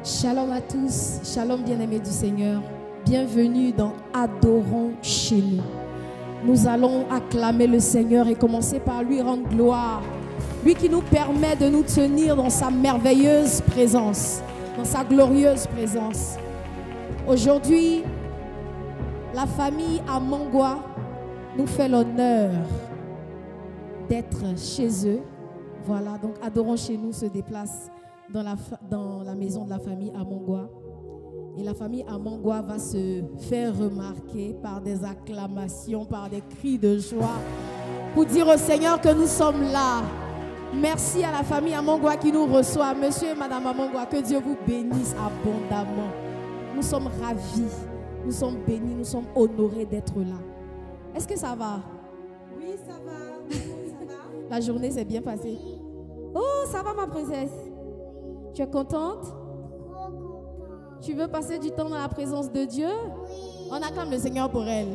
Shalom à tous, shalom bien-aimés du Seigneur. Bienvenue dans Adorons chez nous. Nous allons acclamer le Seigneur et commencer par lui rendre gloire. Lui qui nous permet de nous tenir dans sa merveilleuse présence, dans sa glorieuse présence. Aujourd'hui, la famille Amangwa nous fait l'honneur d'être chez eux. Voilà, donc Adorons chez nous se déplace dans la maison de la famille Amangwa. Et la famille Amangwa va se faire remarquer par des acclamations, par des cris de joie, pour dire au Seigneur que nous sommes là. Merci à la famille Amangwa qui nous reçoit. Monsieur et Madame Amangwa, que Dieu vous bénisse abondamment. Nous sommes ravis, nous sommes bénis, nous sommes honorés d'être là. Est-ce que ça va? Oui, ça va. Ça va. La journée s'est bien passée. Oh, ça va ma princesse? Tu es contente? Trop contente. Tu veux passer du temps dans la présence de Dieu? Oui. On acclame le Seigneur pour elle.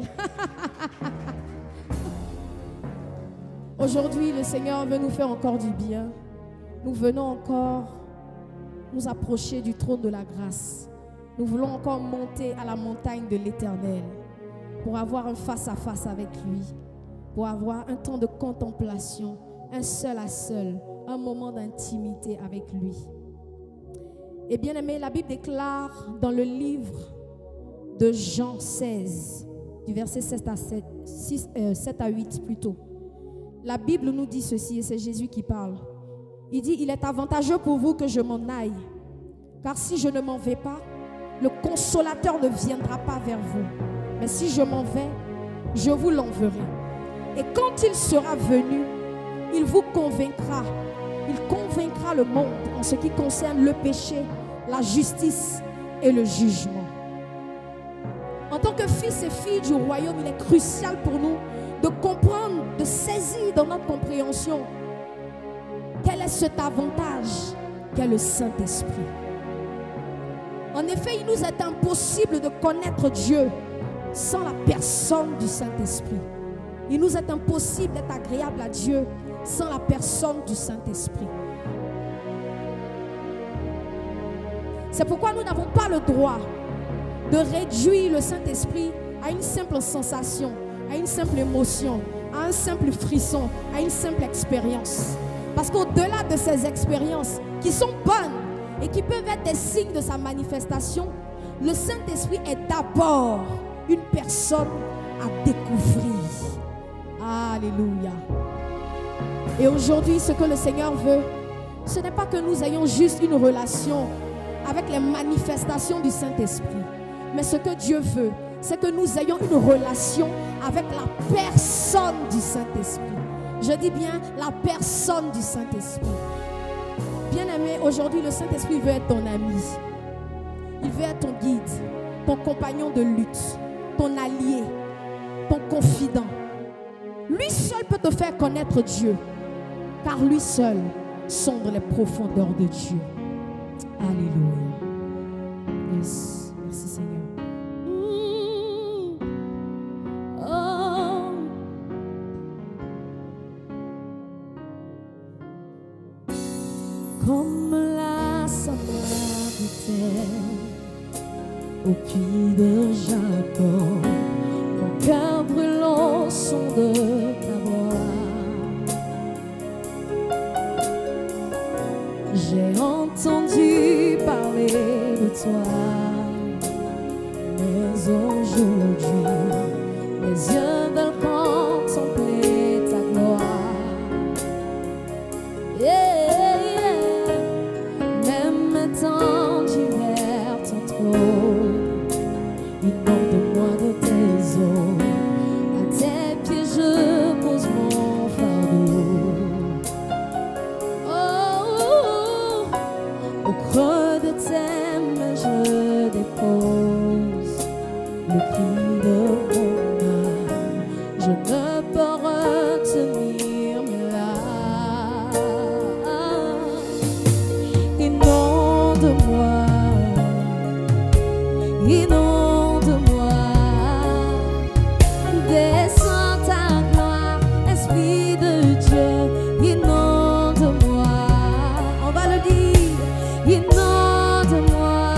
Aujourd'hui, le Seigneur veut nous faire encore du bien. Nous venons encore nous approcher du trône de la grâce. Nous voulons encore monter à la montagne de l'Éternel pour avoir un face-à-face avec lui, pour avoir un temps de contemplation, un seul à seul, un moment d'intimité avec lui. Et bien aimé, la Bible déclare dans le livre de Jean 16, du verset 7 à 8 plutôt. La Bible nous dit ceci, et c'est Jésus qui parle. Il dit, il est avantageux pour vous que je m'en aille, car si je ne m'en vais pas, le consolateur ne viendra pas vers vous. Mais si je m'en vais, je vous l'enverrai. Et quand il sera venu, il vous convaincra. Il convaincra le monde en ce qui concerne le péché, la justice et le jugement. En tant que fils et filles du royaume, il est crucial pour nous de comprendre, de saisir dans notre compréhension quel est cet avantage qu'est le Saint-Esprit. En effet, il nous est impossible de connaître Dieu sans la personne du Saint-Esprit. Il nous est impossible d'être agréable à Dieu sans la personne du Saint-Esprit. C'est pourquoi nous n'avons pas le droit de réduire le Saint-Esprit à une simple sensation, à une simple émotion, à un simple frisson, à une simple expérience. Parce qu'au-delà de ces expériences qui sont bonnes et qui peuvent être des signes de sa manifestation, le Saint-Esprit est d'abord une personne à découvrir. Alléluia. Et aujourd'hui, ce que le Seigneur veut, ce n'est pas que nous ayons juste une relation avec les manifestations du Saint-Esprit. Mais ce que Dieu veut, c'est que nous ayons une relation avec la personne du Saint-Esprit. Je dis bien la personne du Saint-Esprit. Bien-aimé, aujourd'hui, le Saint-Esprit veut être ton ami. Il veut être ton guide, ton compagnon de lutte, ton allié, ton confident. Lui seul peut te faire connaître Dieu, car lui seul sonde les profondeurs de Dieu. Alléluia. Yes. Merci Seigneur. Oh. Comme la Samaritaine au puits de Jacob, mon cœur brûlant son de ta voix. J'ai entendu parler de toi, mais aujourd'hui, mes yeux veulent contempler ta gloire. Yeah, yeah. Même étant divers ton trône, inonde-moi de tes eaux. À tes pieds je pose mon fardeau. Au creux de tes mains je dépose le cri de mon âme. Je ne peux retenir mes larmes. Inonde-moi, inonde-moi, descends ta gloire, Esprit de Dieu, inonde-moi. On va le dire. Inonde-moi,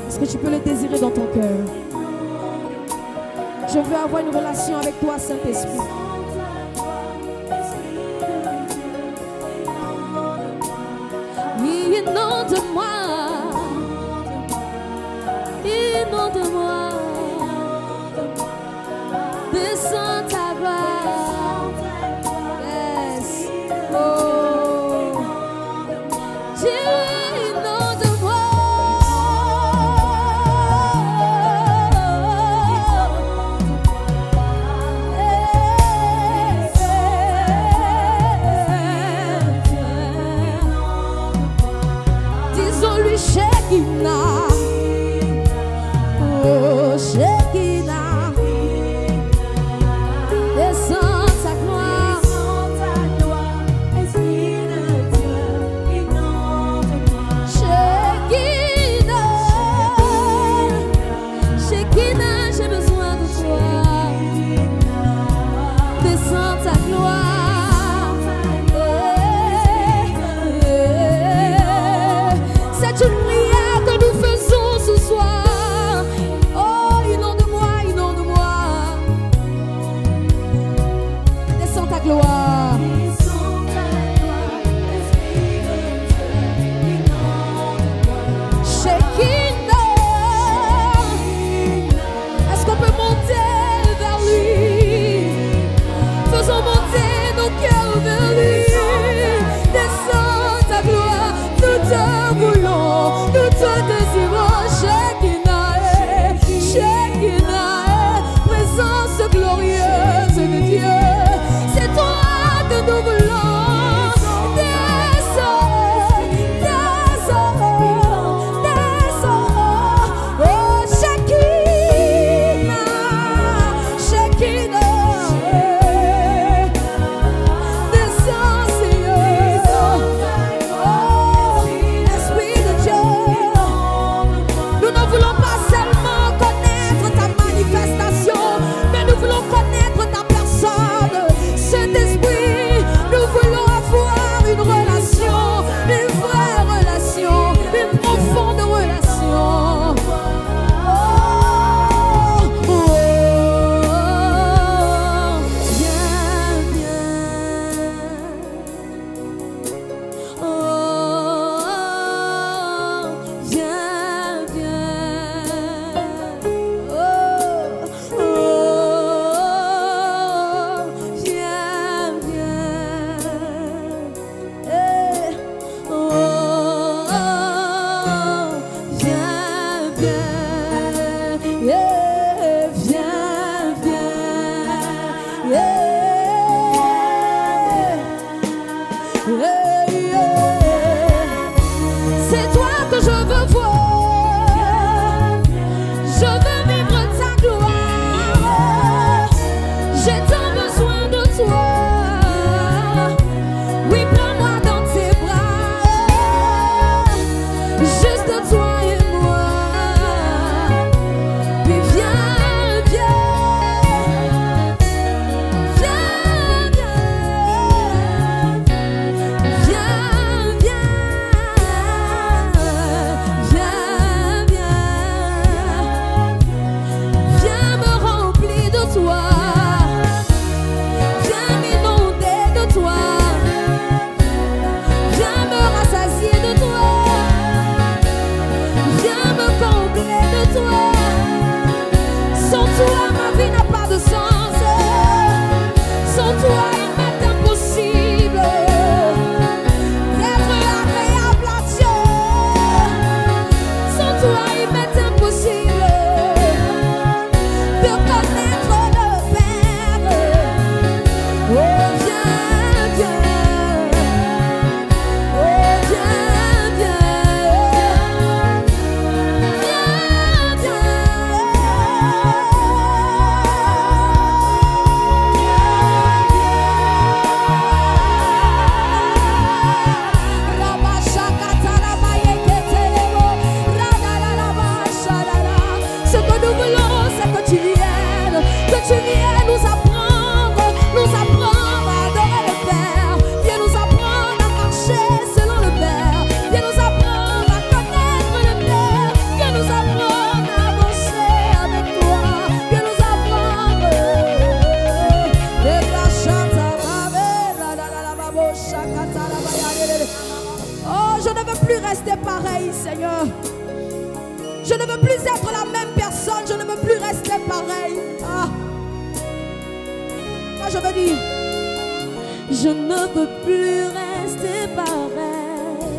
Est-ce que tu peux le désirer dans ton cœur? Je veux avoir une relation avec toi, Saint-Esprit. Oui, inonde-moi. Inonde-moi. Descends ta gloire. Yes. Oh. Inonde-moi. Disons-lui Shekinah. Oh, Shekinah. Descends ta gloire. Shekinah. Shekinah, j'ai besoin de toi. Descends ta gloire. C'est une prière que nous faisons ce soir. Oh, inonde-moi, inonde-moi. Descends ta gloire. Shekinah. Est-ce qu'on peut monter vers lui? Faisons monter nos cœurs vers lui. Descends ta gloire. Nous te voulons, nous te désirons. Shekinah, Shekinah, présence glorieuse de Dieu. C'est toi que nous voulons. Descends, descends, descends. Oh, Shekinah, Shekinah. Descends, Seigneur. Oh, Esprit de Dieu. Nous ne voulons pas seulement connaître ta manifestation, mais nous voulons connaître ta personne. Saint-Esprit, nous voulons avoir une relation, une vraie relation, une profonde relation. Oh, oh, viens, viens. Oh, viens, viens. ne veux plus être la même personne. Je ne veux plus rester pareil. Ah. Moi, je veux dire, je ne veux plus rester pareil.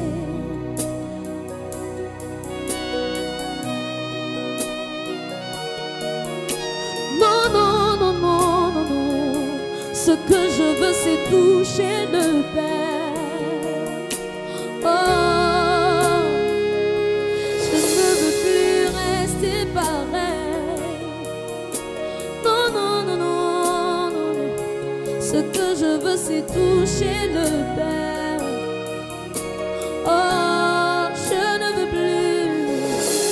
Non, non, non, non, non, non. Ce que je veux, c'est toucher le Père. Oh, je ne veux plus rester pareil. Non, non, non, non, non. Ce que je veux, c'est toucher le Père. Oh, je ne veux plus.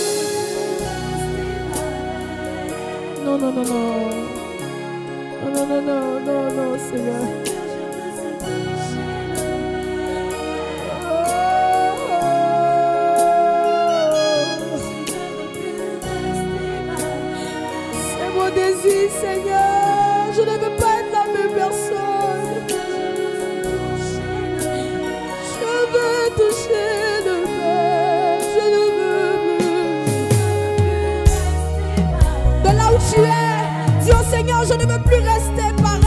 Non, non, non, non. Non, non, non, non, non, Seigneur. C'est mon désir, Seigneur. Je ne veux pas être la même personne. Je veux toucher le Père. Je ne veux plus. De là où tu es, dis au Seigneur, je ne veux plus rester pareil.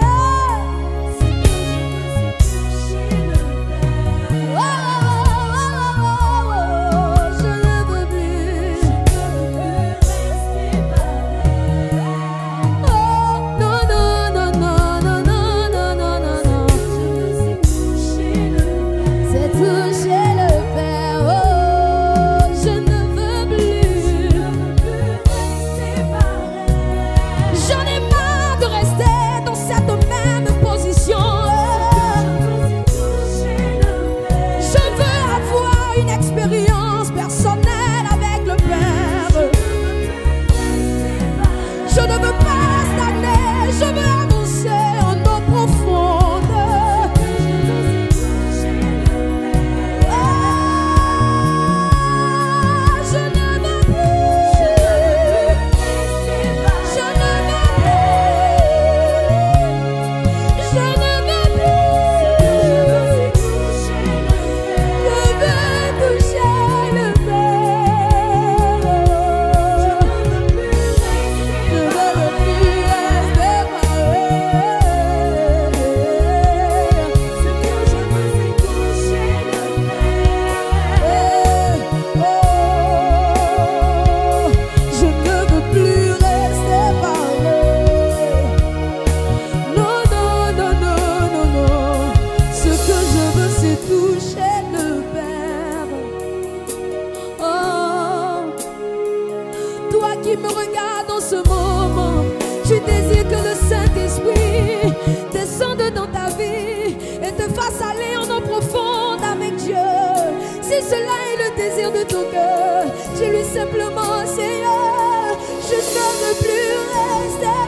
Simplement, Seigneur, je ne veux plus rester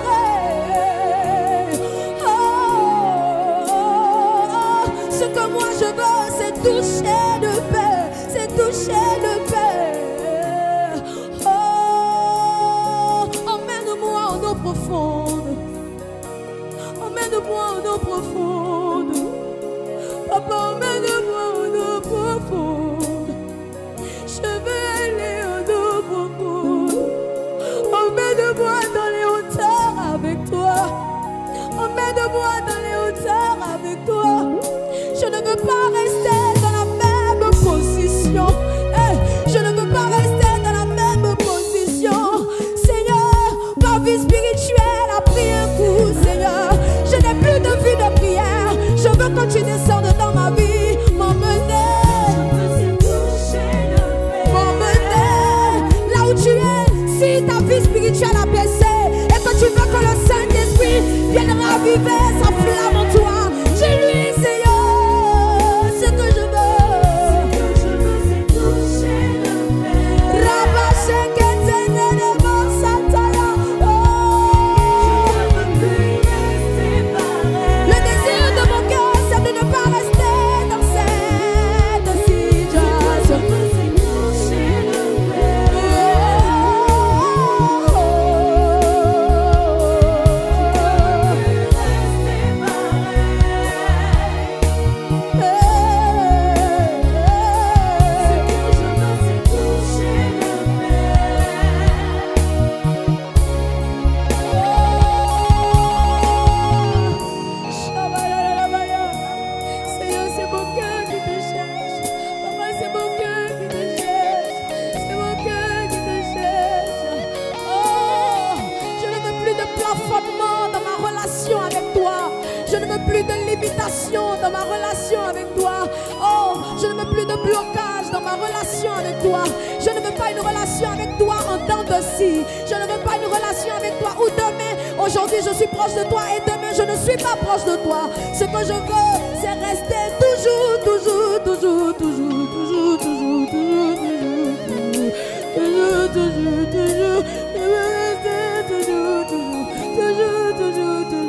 pareil. Oh, ce que moi je veux, c'est toucher le Père, c'est toucher le Père. Oh, emmène-moi en eau profonde, emmène-moi en eau profonde. Papa, emmène-moi en eau profonde. Emmène-moi dans les hauteurs avec toi. Emmène-moi dans les hauteurs avec toi. Je ne veux pas rester dans la même position. Je ne veux pas rester dans la même position. Seigneur, ma vie spirituelle a pris un coup, Seigneur. Je n'ai plus de vie de prière. Je veux que tu descendes dans ma vie. M'emmener là où tu es. Si ta vie spirituelle a baissé et que tu veux que le Saint-Esprit vienne raviver sa flamme en toi, dis-lui, Seigneur, ce que je veux. C'est toucher le Père. Le désir de mon cœur, c'est de ne pas rester dans cette situation. dans ma relation avec toi. Oh, je ne veux plus de blocage dans ma relation avec toi. Je ne veux pas une relation avec toi en temps de scie. Je ne veux pas une relation avec toi où demain, aujourd'hui je suis proche de toi et demain je ne suis pas proche de toi. Ce que je veux, c'est rester toujours, toujours, toujours, toujours, toujours, toujours, toujours, toujours, toujours, toujours, toujours, toujours, toujours, toujours.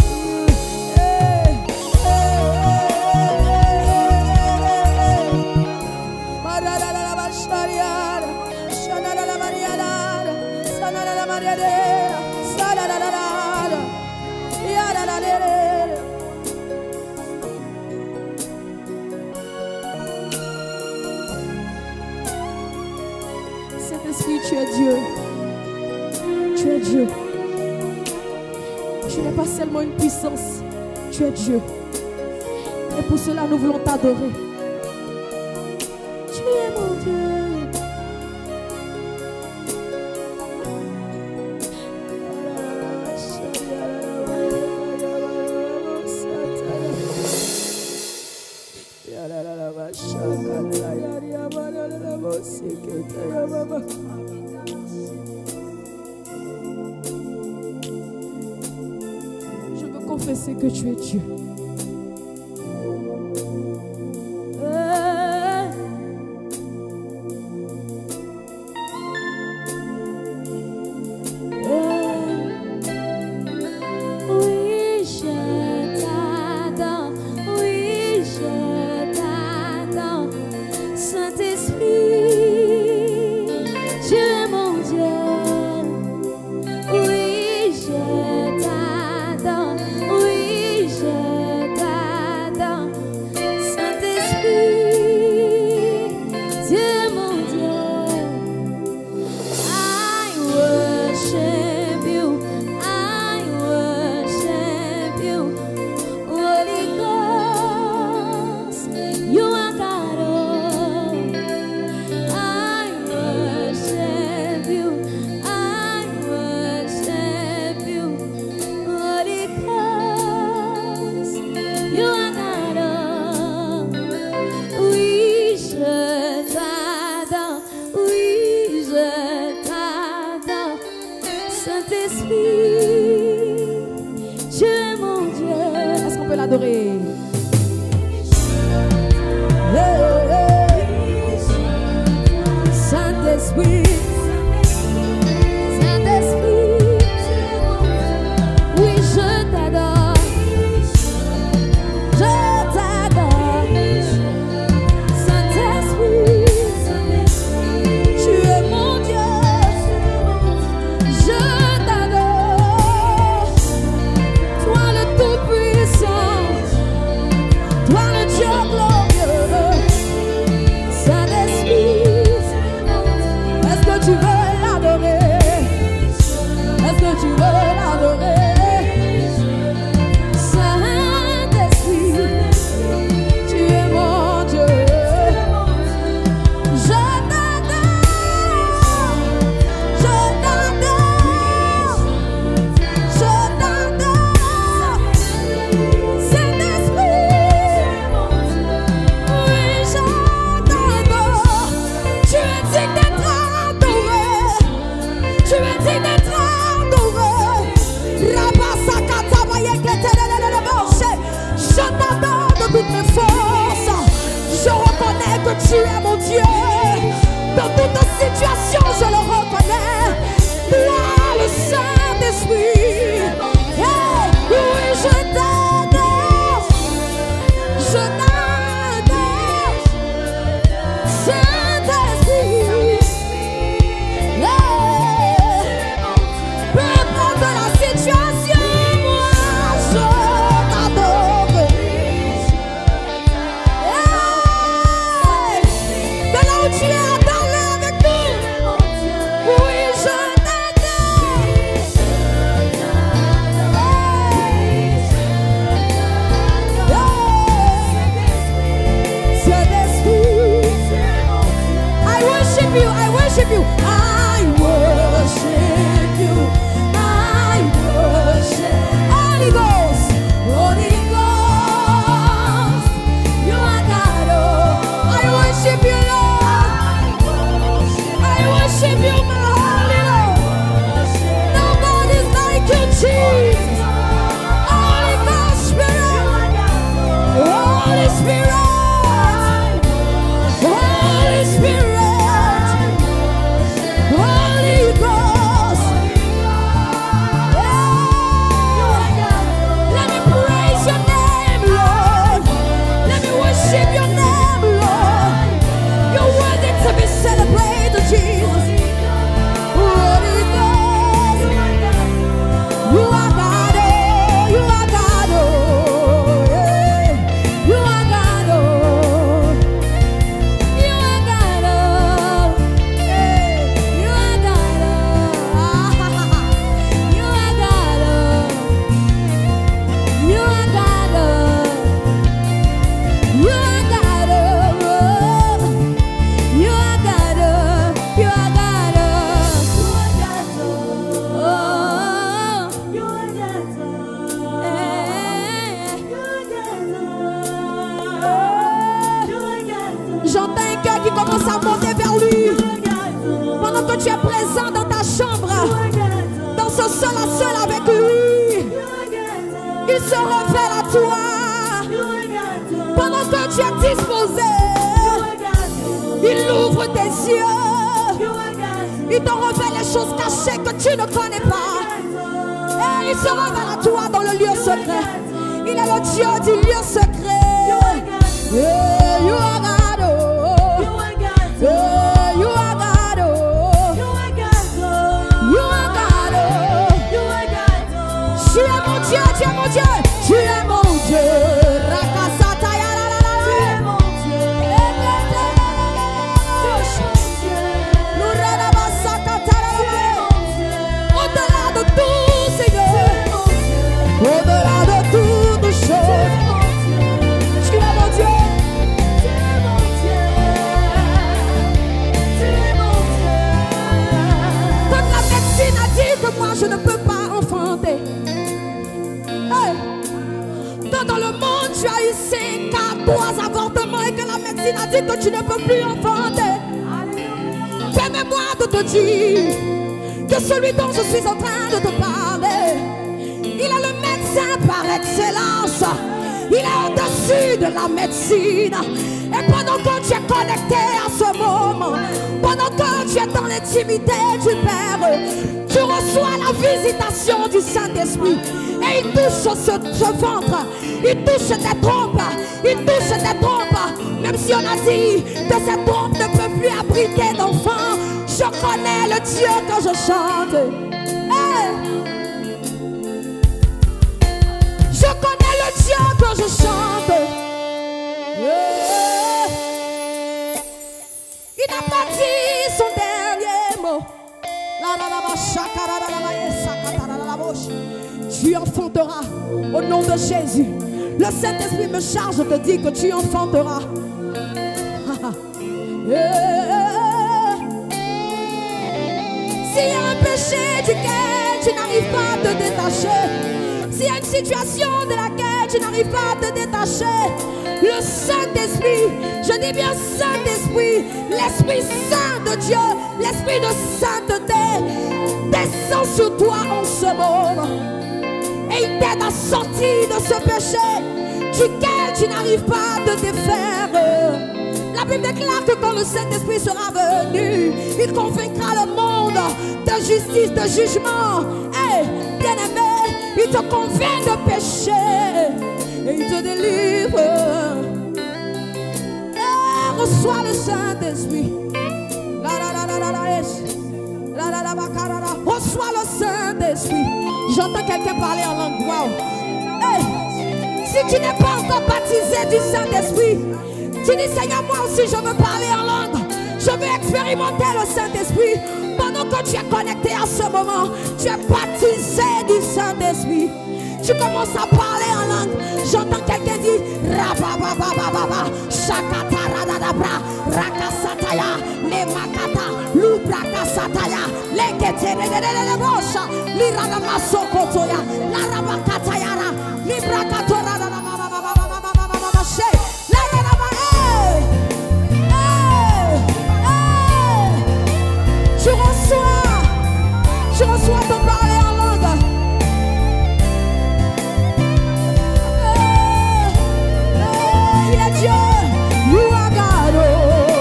Saint-Esprit, tu es Dieu. Tu es Dieu. Tu n'es pas seulement une puissance, tu es Dieu. Et pour cela, nous voulons t'adorer. Tu es mon Dieu. Je veux confesser que tu es Dieu. Tu es mon Dieu. Dans toute situation, je le reconnais. Toi, le Saint-Esprit. Hey, oui, je t'adore. Je t'adore. Saint-Esprit. Hey, peu importe la situation, moi, je t'adore. Tu es, adore-le avec nous. tu es présent dans ta chambre, dans ce seul à seul avec lui, il se révèle à toi. Pendant que tu es disposé, il ouvre tes yeux. Il te révèle les choses cachées que tu ne connais pas. Et il se révèle à toi dans le lieu secret. Il est le Dieu du lieu secret. Yeah, you are God, oh. Yeah, you are God, oh. You are God, oh. Tu es mon Dieu, tu es mon Dieu. Tu es mon Dieu. Rakasataya la la la. Tu es mon Dieu. Au-delà de tout, Seigneur. Au-delà de toutes choses. Tu es mon Dieu. Tu es mon Dieu. Tu es mon Dieu. Quand la médecine a dit que moi je ne peux pas enfanter. Hey. Quand dans le monde tu as eu 5 à 3 avortements et que la médecine a dit que tu ne peux plus enfanter. Permets-moi de te dire que celui dont je suis en train de te parler, il est le médecin par excellence. Il est au-dessus de la médecine. Et pendant que tu es connecté à ce moment, pendant que tu es dans l'intimité du Père, tu reçois la visitation du Saint-Esprit. Et il touche ce ventre, il touche tes trompes, il touche tes trompes. Même si on a dit que cette trompe ne peut plus abriter d'enfants, je connais le Dieu que je chante. Hey! Je connais le Dieu que je chante. Yeah! Il n'a pas dit son dernier mot. Tu enfanteras au nom de Jésus. Le Saint-Esprit me charge de te dire que tu enfanteras. S'il y a un péché duquel tu n'arrives pas à te détacher, s'il y a une situation de laquelle tu n'arrives pas à te détacher, le Saint-Esprit, je dis bien Saint-Esprit, l'Esprit Saint de Dieu, l'Esprit de sainteté, descend sur toi en ce moment. Et il t'aide à sortir de ce péché duquel tu n'arrives pas à te défaire. La Bible déclare que quand le Saint-Esprit sera venu, il convaincra le monde de justice, de jugement. Et bien-aimé, il te convainc de péché et il te délivre. Et reçois le Saint-Esprit. Reçois le Saint-Esprit. J'entends quelqu'un parler en langue. Wow. Hey, si tu n'es pas encore baptisé du Saint-Esprit, tu dis Seigneur, moi aussi je veux parler en langue. Je veux expérimenter le Saint-Esprit. Pendant que tu es connecté à ce moment, tu es baptisé du Saint-Esprit. Tu commences à parler en langue. J'entends quelqu'un dire Rabababababa, Shakataradabra, Rakasataya, Lemakata, Lubrakasataya, Leketeredebosha, Liranamasokotoya, Larabakatayara, Librakatora. Tu reçois ton parler en langue. Il est Dieu. You are God, oh.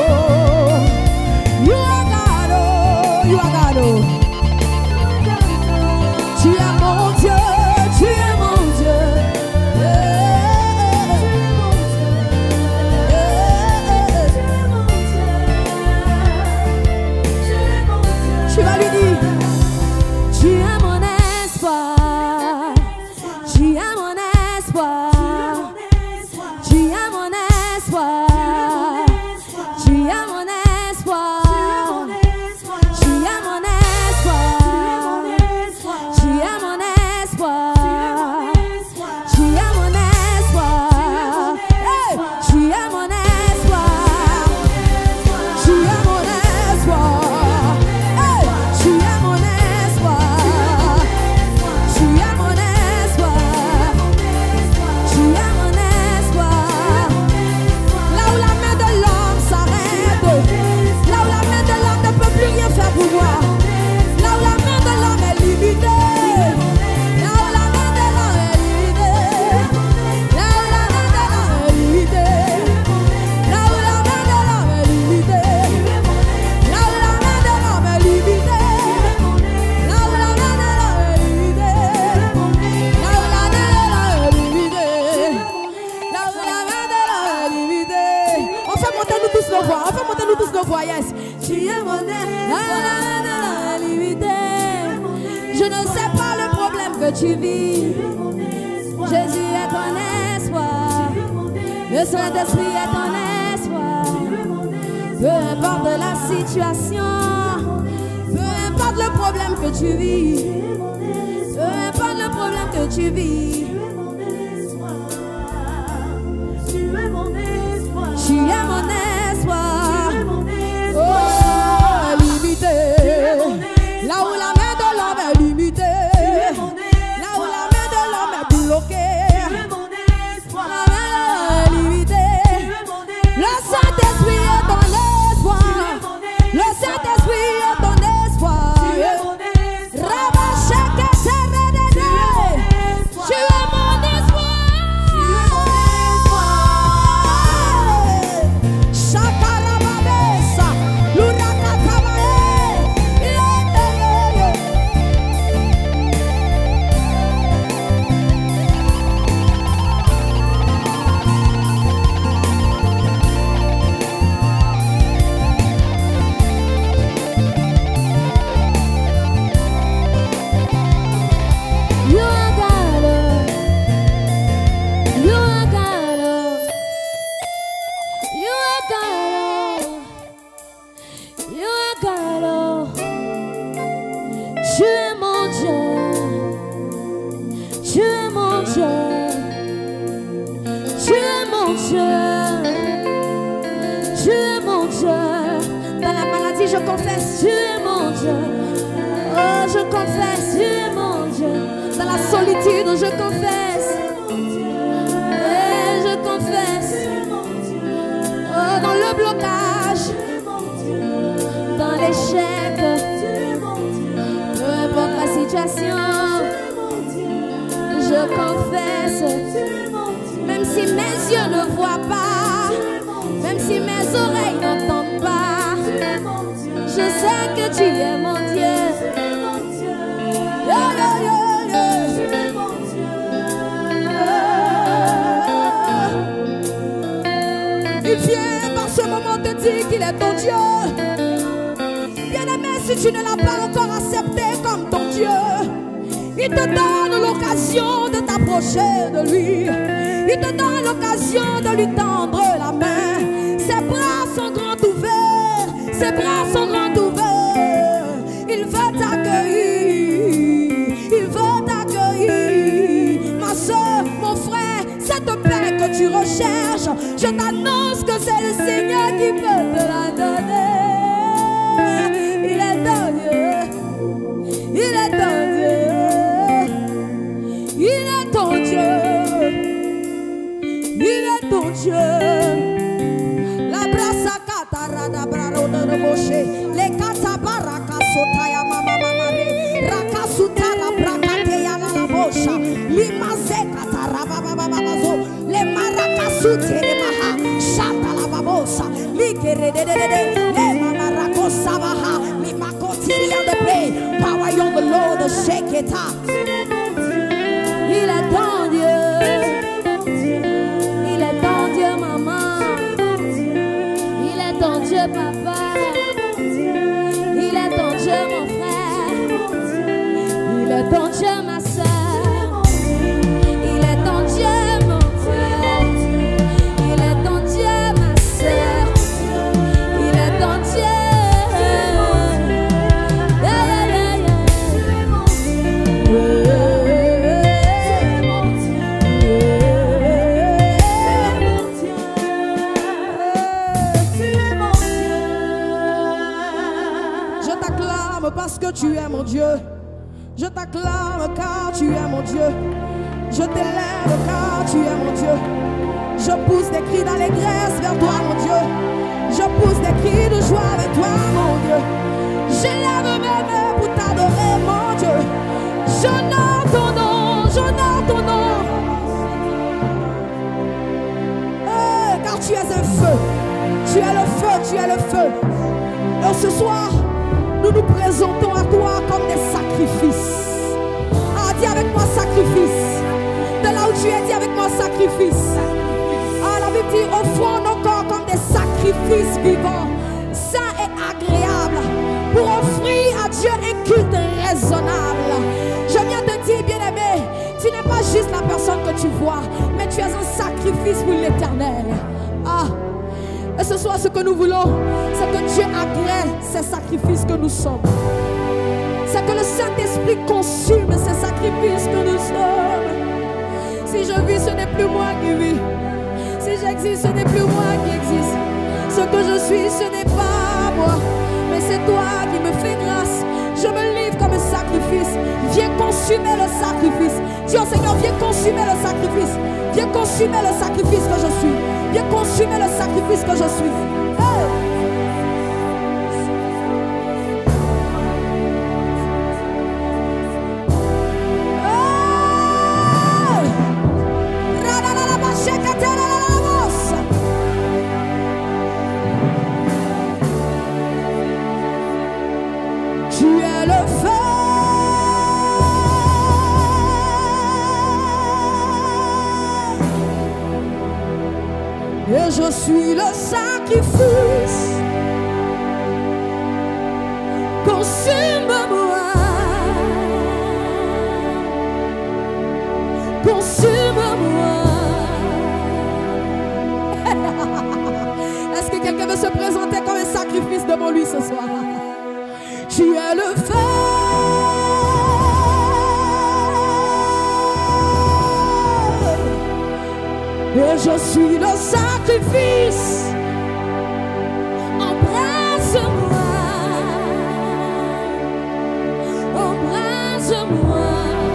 You are God, oh. You are God, oh. Tu es mon Dieu, tu es mon Dieu. Tu vas lui dire. Tu es mon espoir, tu es mon espoir, tu es mon espoir, tu es mon espoir, tu es mon espoir, tu es mon espoir, ne sais pas le problème que tu vis. Jésus est ton espoir. Le Saint-Esprit est ton espoir. Peu importe la situation, peu importe le problème que tu vis, peu importe le problème que tu vis. Tu es mon espoir. Tu es mon espoir. Oh, limité. Là où la main de l'homme est limitée. Là où la main de l'homme est bloquée. Tu es mon espoir. La main est limitée. Le Saint-Esprit est ton espoir. Le Saint-Esprit est ton espoir. Tu es mon espoir. Tu es mon espoir. Shakarababesa, Lurakatamae, You are God. You are God. You are God. You are God. Tu es mon Dieu. Tu es mon Dieu. Tu es mon Dieu. Tu es mon Dieu. Dans la maladie, je confesse, tu es mon Dieu. Oh, je confesse, tu es mon Dieu. Dans la solitude, je confesse. Et je confesse. Oh, dans le blocage, dans l'échec, peu importe la situation, je confesse. Même si mes yeux ne voient pas, même si mes oreilles n'entendent pas, je sais que tu es mon Dieu. Yo, yo, yo, yo. Il vient par ce moment te dire qu'il est ton Dieu. Bien-aimé, si tu ne l'as pas encore accepté comme ton Dieu, il te donne l'occasion de t'approcher de lui. Il te donne l'occasion de lui tendre la main. Ses bras sont grands ouverts. Ses bras sont grands ouverts. Il veut t'accueillir. Il veut t'accueillir. Ma soeur, mon frère, cette paix que tu recherches, je t'annonce que c'est le Seigneur qui peut te la donner. Il est ton Dieu. Il est ton Dieu. Il est ton Dieu. Il est ton Dieu. La brasa katarada brarona de Moshe. Les katabaraka sotaya mama mamare. Rakasutara brakateya la bosha. Limaze kataraba baba babazo. Les marakasute les maha. Shata la babosa. Likerede. Les mamarakosabaha. Limakotiri de play. Power on the Lord, shake it up. Il est ton Dieu. Il est ton Dieu, maman. Il est ton Dieu, papa. Il est ton Dieu, mon frère. Il est ton Dieu, ma soeur. Il est ton Dieu, mon frère. Il est ton Dieu, ma soeur. Il est ton Dieu. Parce que tu es mon Dieu. Je t'acclame car tu es mon Dieu. Je t'élève car tu es mon Dieu. Je pousse des cris d'allégresse vers toi, mon Dieu. Je pousse des cris de joie avec toi, mon Dieu. J'élève mes mains pour t'adorer, mon Dieu. J'honore ton nom, j'honore ton nom. Car tu es un feu. Tu es le feu, tu es le feu. Et ce soir, nous nous présentons à toi comme des sacrifices. Ah, dis avec moi sacrifice. De là où tu es, dis avec moi sacrifice. Ah, la Bible dit, offrons nos corps comme des sacrifices vivants, sains et agréables, pour offrir à Dieu un culte raisonnable. juste la personne que tu vois, mais tu es un sacrifice pour l'Éternel. Ah, et ce soir, ce que nous voulons, c'est que Dieu agrée ces sacrifices que nous sommes. C'est que le Saint-Esprit consume ces sacrifices que nous sommes. Si je vis, ce n'est plus moi qui vis. Si j'existe, ce n'est plus moi qui existe. Ce que je suis, ce n'est pas moi, mais c'est toi qui me fais grâce. Je me livre comme un sacrifice. Viens consumer le sacrifice. Dis au Seigneur, viens consumer le sacrifice. Viens consumer le sacrifice que je suis. Viens consumer le sacrifice que je suis. Hey! Tu es le feu. Et je suis le sacrifice. Consume-moi. Consume-moi. Est-ce que quelqu'un veut se présenter comme un sacrifice devant lui ce soir? Tu es le feu. Et je suis le sacrifice. Embrasse-moi. Embrasse-moi.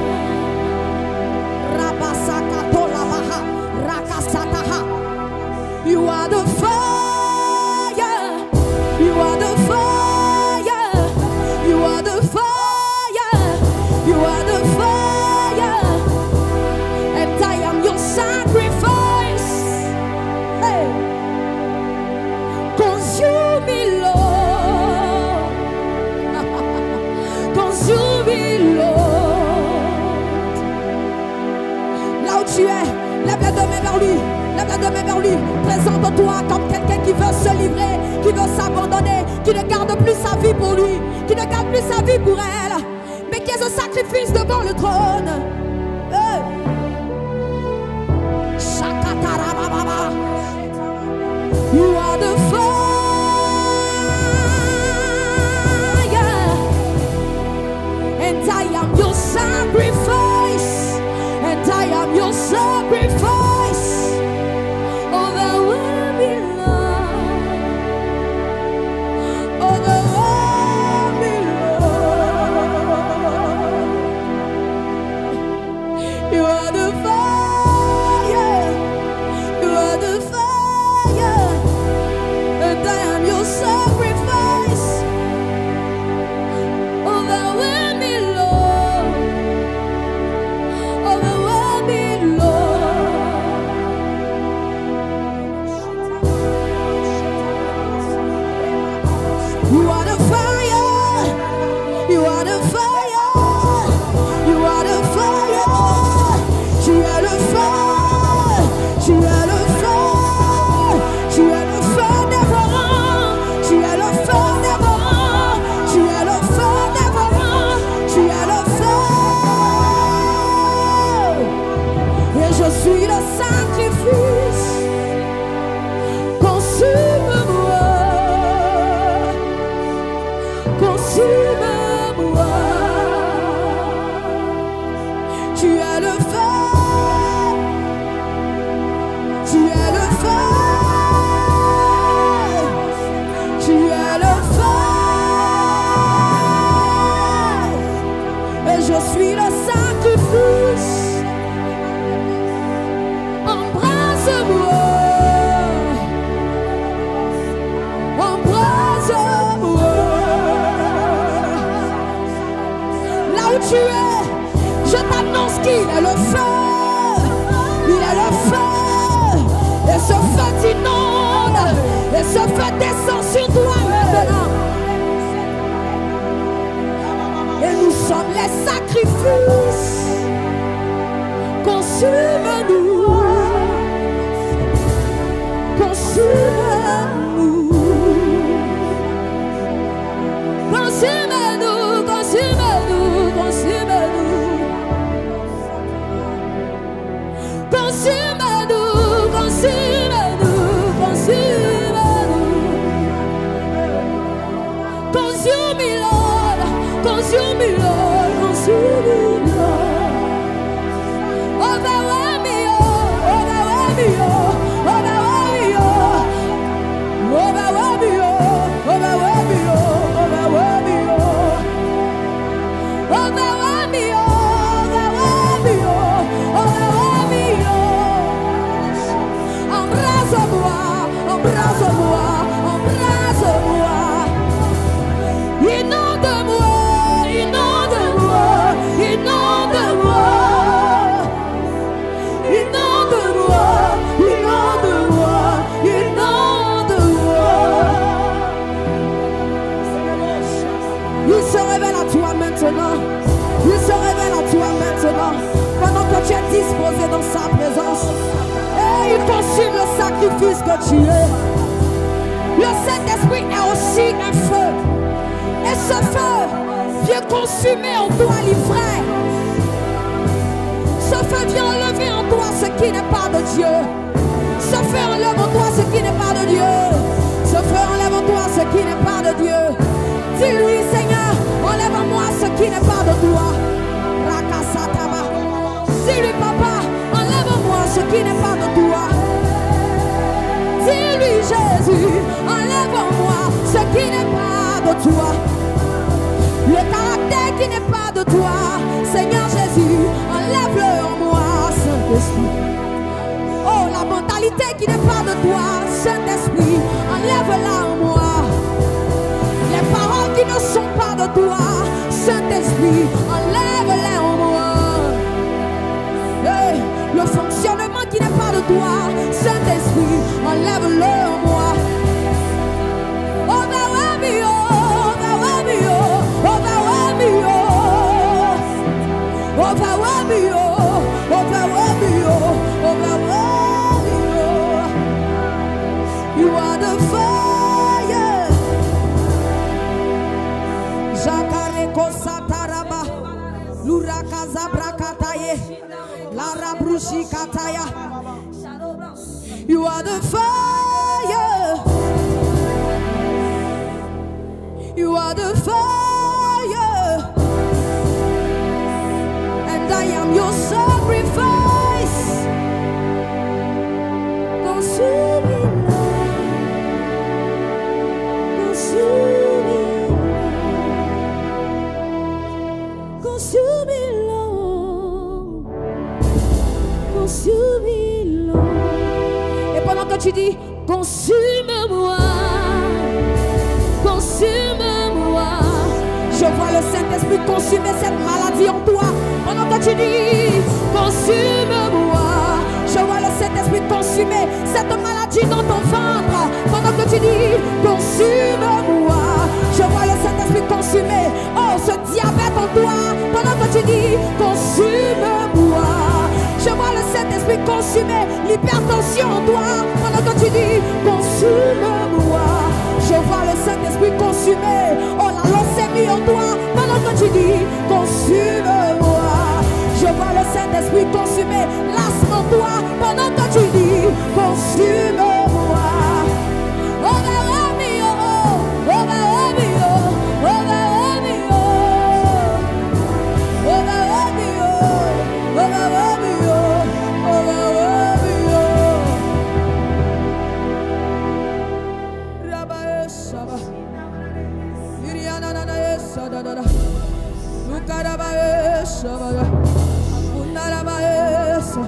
Rabasakatolabaha. Rakasataha. You are the fire. You are the fire. You are the fire. You are the fire. And I am your sacrifice. Hey. Consume me, Lord. Consume me, Lord. Là où tu es, lève la main vers lui. Lève la main vers lui. Présente-toi comme quelqu'un qui veut se livrer, qui veut s'abandonner, qui ne garde plus sa vie pour lui, qui ne garde plus sa vie pour elle, mais qui est un sacrifice devant le trône. Hey. You are the fire, and I am your sacrifice, and I am your sacrifice. Overwhelm me, Lord. Overwhelm me, Lord. You are the fire. You are the fire. And I am your sacrifice. Overwhelm me, Lord. Overwhelm me, Lord. You are the fire. You are the fire. You are the fire. Tu es le feu. Tu es le feu. Tu es le feu dévorant. Tu es le feu dévorant. Tu es le feu dévorant. Tu es le feu. Et je suis le sacrifice. Consume-moi. Consume-moi. Tu es le feu. Tu es le feu. Tu es le feu. Et je suis le sacrifice. Embrasse-moi. Embrasse-moi. Là où tu es, je t'annonce qu'il est le feu. Il est le feu. Et ce feu t'inonde. Et ce feu descend sur toi maintenant. Et nous sommes les sacrifices. Consume-nous. Consume-nous. Consume-nous. Consume-nous. Consume-nous. consume me, Lord, consume me, Lord. Overwhelm me, oh, overwhelm me, oh, overwhelm me, oh, overwhelm me, oh, overwhelm me, oh, overwhelm me, oh, overwhelm me, oh, overwhelm me, oh, overwhelm me, oh. Embrasse-moi, embrasse-moi, embrasse-moi. Inonde-moi, inonde-moi, inonde-moi. Inonde-moi, inonde-moi, inonde-moi. Il se révèle à toi maintenant. Il se révèle à toi maintenant. Pendant que tu es disposé dans sa présence. Et il consume le sacrifice que tu es. Le Saint-Esprit est aussi un feu. Et ce feu vient consumer en toi l'ivraie. Ce feu vient enlever en toi ce qui n'est pas de Dieu. Ce feu enlève en toi ce qui n'est pas de Dieu. Ce feu enlève en toi ce qui n'est pas de Dieu. Dis-lui, Seigneur, enlève en moi ce qui n'est pas de toi. Rakasataba. Dis-lui, Papa, enlève en moi ce qui n'est pas de toi. Dis-lui, Jésus, enlève en moi ce qui n'est pas de toi. Le caractère qui n'est pas de toi, Seigneur Jésus, enlève-le en moi, Saint-Esprit. Oh, la mentalité qui n'est pas de toi, Saint-Esprit, enlève-la en moi. Les paroles qui ne sont pas de toi, Saint-Esprit, enlève-les en moi. Hey, le fonctionnement qui n'est pas de toi, Saint-Esprit, enlève-le en moi. Overwhelm me, oh, overwhelm me, oh, overwhelm me, oh, overwhelm me, oh, overwhelm me, oh, overwhelm me, oh. You are the fire. Jacareko sataraba, lurakaza brakataye, lara brushi kataya. You are the fire. You are the fire, and I am your sacrifice. Consume me, Lord. Consume me, Lord. Consume me, Lord. Consume me, Lord. Et pendant que tu dis, consume-moi. Consume-moi. Je vois le Saint-Esprit consumer cette maladie en toi. Pendant que tu dis, consume-moi. Je vois le Saint-Esprit consumer cette maladie dans ton ventre. Pendant que tu dis, consume-moi. Je vois le Saint-Esprit consumer, oh, ce diabète en toi. Pendant que tu dis, consume-moi. Je vois le Saint-Esprit consumer l'hypertension en toi. Pendant que tu dis, consume-moi. Je vois le Saint-Esprit consumer, oh, la leucémie en toi. Pendant que tu dis, consume-moi. Je vois le Saint-Esprit consumer l'asthme en toi. Pendant que tu dis, consume-moi. Overwhelm me, oh, overwhelm me, oh, overwhelm me, oh, overwhelm me, oh, overwhelm me, oh, overwhelm me, oh. Rabbi Shaba, Iriana Sada, Lukaraba Shaba, Unaraba Shaba.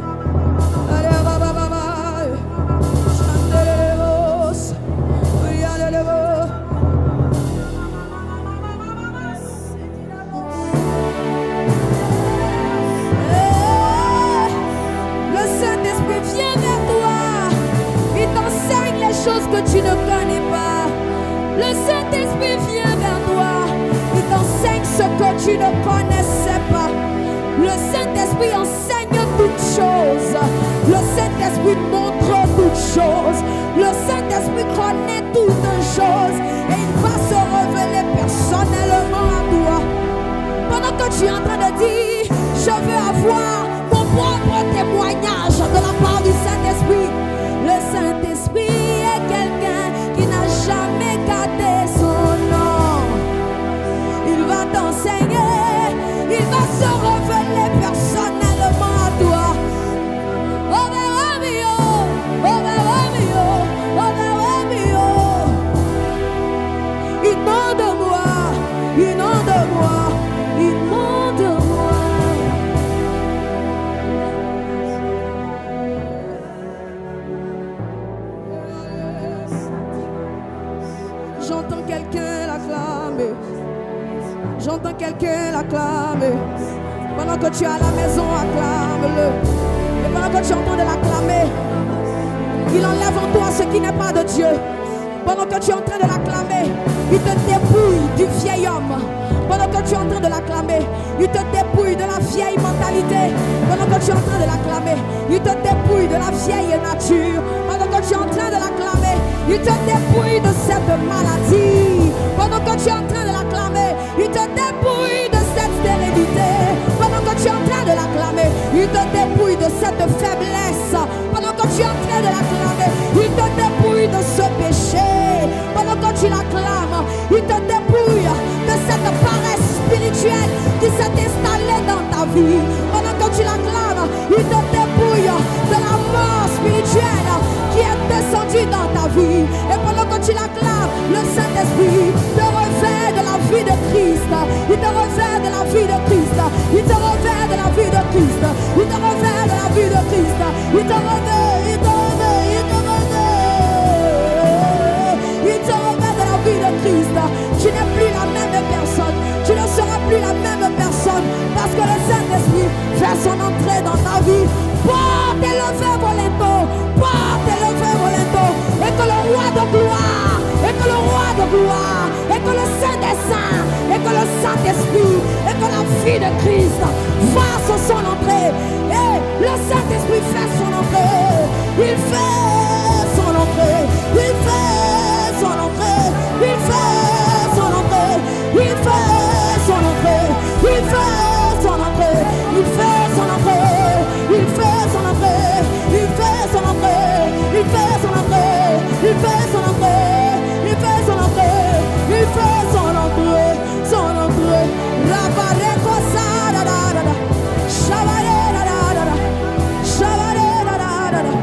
Choses que tu ne connais pas. Le Saint-Esprit vient vers toi. Il t'enseigne ce que tu ne connaissais pas. Le Saint-Esprit enseigne toutes choses. Le Saint-Esprit montre toutes choses. Le Saint-Esprit connaît toutes choses. Et il va se révéler personnellement à toi. Pendant que tu es en train de dire, je veux avoir mon propre témoignage de la part du Saint-Esprit. Le Saint-Esprit est quelqu'un qui n'a jamais gardé son nom. Il va t'enseigner. se révéler personnellement à toi. Oh, Romeo, oh, Romeo, oh, Romeo. Inonde-moi, inonde-moi, inonde-moi. J'entends quelqu'un l'acclamer. J'entends quelqu'un l'acclamer. Pendant que tu es à la maison, acclame-le. Et pendant que tu es en train de l'acclamer, il enlève en toi ce qui n'est pas de Dieu. Pendant que tu es en train de l'acclamer, il te dépouille du vieil homme. Pendant que tu es en train de l'acclamer, il te dépouille de la vieille mentalité. Pendant que tu es en train de l'acclamer, il te dépouille de la vieille nature. Pendant que tu es en train de l'acclamer, il te dépouille de cette maladie. Pendant que tu es en train de l'acclamer, il te dépouille de cette stérilité. Pendant que tu es en train de l'acclamer, il te dépouille de cette faiblesse. Pendant que tu es en train de l'acclamer, il te dépouille de ce péché. Pendant que tu l'acclames, il te dépouille de cette paresse spirituelle qui s'est installée dans ta vie. Pendant que tu l'acclames, il te dépouille de la mort spirituelle qui est descendue dans ta vie. Et pendant que tu l'acclames, le Saint-Esprit te revêt de la vie de Christ. Il te revêt de la vie de Christ. Il te revêt de la vie de Christ. Il te revêt de la vie de Christ. Il te revêt, il te revêt, il te revêt. Il te revêt de la vie de Christ. Tu n'es plus la même personne. Tu ne seras plus la même personne parce que le Saint-Esprit fait son entrée dans ta vie. Porte et levez vos linteaux. Porte et levez vos linteaux. Et que le roi de gloire, et que le roi de gloire, et que le Saint des Saints, et que le Saint-Esprit, et que la vie de Christ fasse son entrée. Et le Saint-Esprit fait son entrée. Il fait son entrée. Il fait son entrée. Il fait son entrée. Il fait son entrée. Il fait son entrée. Il fait son entrée. Il fait son entrée. Il fait son entrée. Il fait son entrée. Il fait son entrée. Il fait son entrée. Il fait son entrée. Son entrée. La barreco sa da da da da. Shabare da da da da. Shabare da da da da.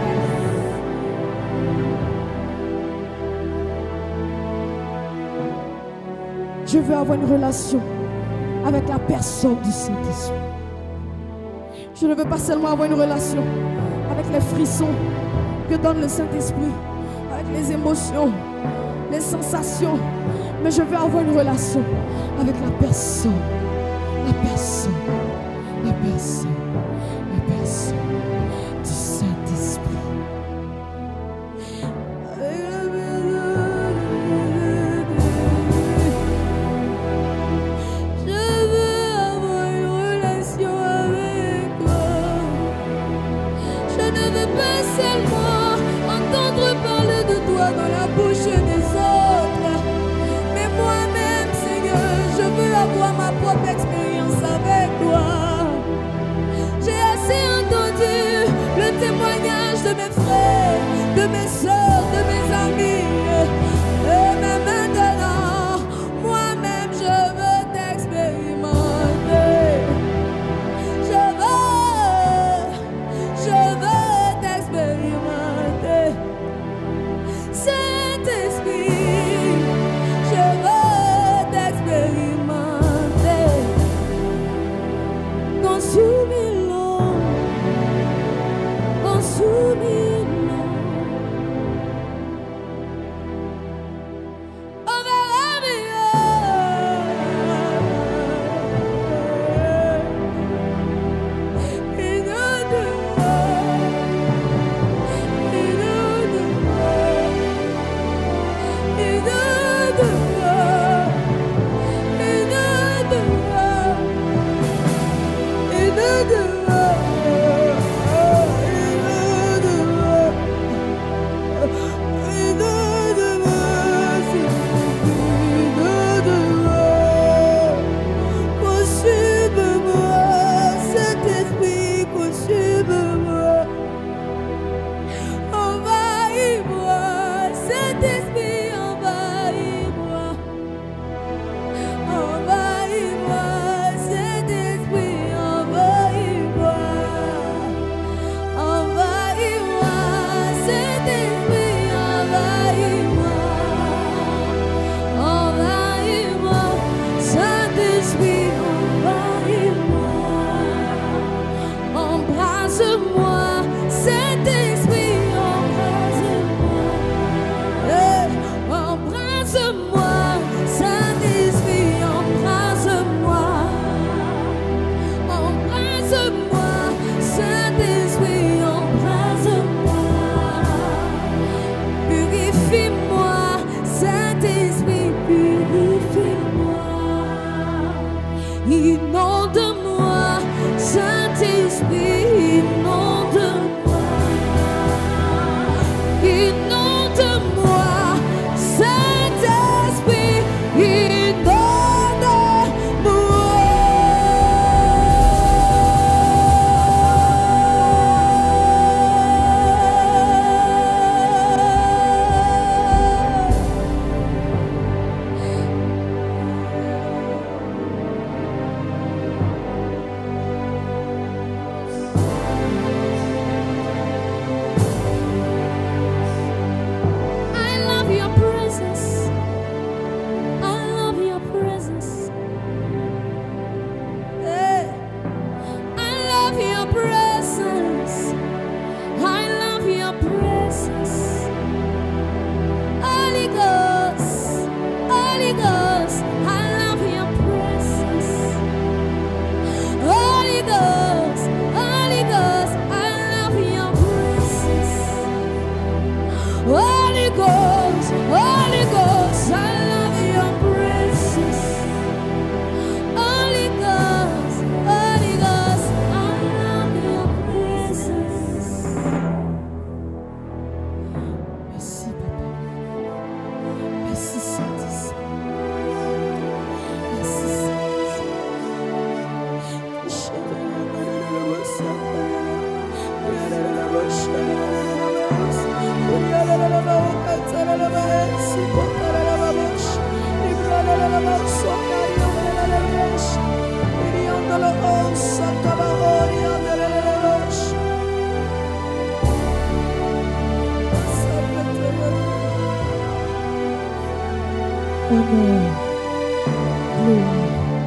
Je veux avoir une relation avec la personne du Saint-Esprit. Je ne veux pas seulement avoir une relation avec les frissons que donne le Saint-Esprit, avec les émotions, les sensations, mais je veux avoir une relation avec la personne, la personne, la personne, la personne du Saint-Esprit. Dans la bouche des autres, mais moi-même, Seigneur, je veux avoir ma propre expérience avec toi. J'ai assez entendu le témoignage de mes frères, de mes soeurs, de mes amis, mais maintenant, moi-même, je veux t'expérimenter. Je veux t'expérimenter. Saint-Esprit, je veux t'expérimenter. Consumez-le, consumez-le. inonde-moi, Saint-Esprit, inonde-moi, inonde-moi, Saint-Esprit, honneur, gloire,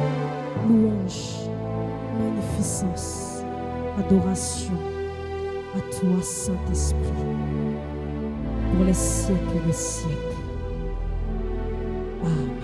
louange, magnificence, adoration à toi, Saint-Esprit, pour les siècles des siècles. Amen.